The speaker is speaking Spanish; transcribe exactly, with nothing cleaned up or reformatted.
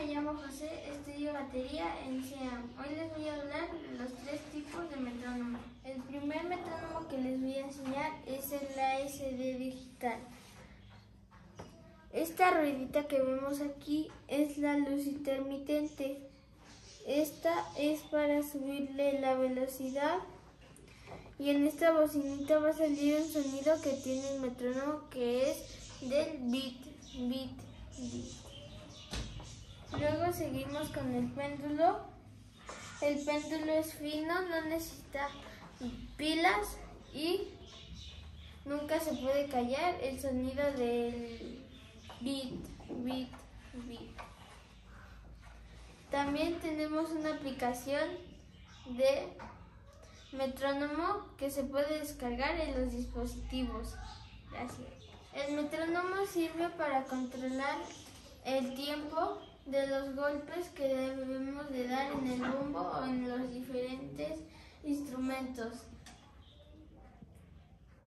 me llamo José, estudio batería en C E A M. Hoy les voy a hablar de los tres tipos de metrónomo. El primer metrónomo que les voy a enseñar es el A S D digital. Esta ruedita que vemos aquí es la luz intermitente. Esta es para subirle la velocidad y en esta bocinita va a salir un sonido que tiene el metrónomo, que es del beat, beat, beat. Luego seguimos con el péndulo. El péndulo es fino, no necesita pilas y nunca se puede callar el sonido del beat, beat, beat. También tenemos una aplicación de metrónomo que se puede descargar en los dispositivos. Gracias. El metrónomo sirve para controlar el tiempo de los golpes que debemos de dar en el bombo o en los diferentes instrumentos.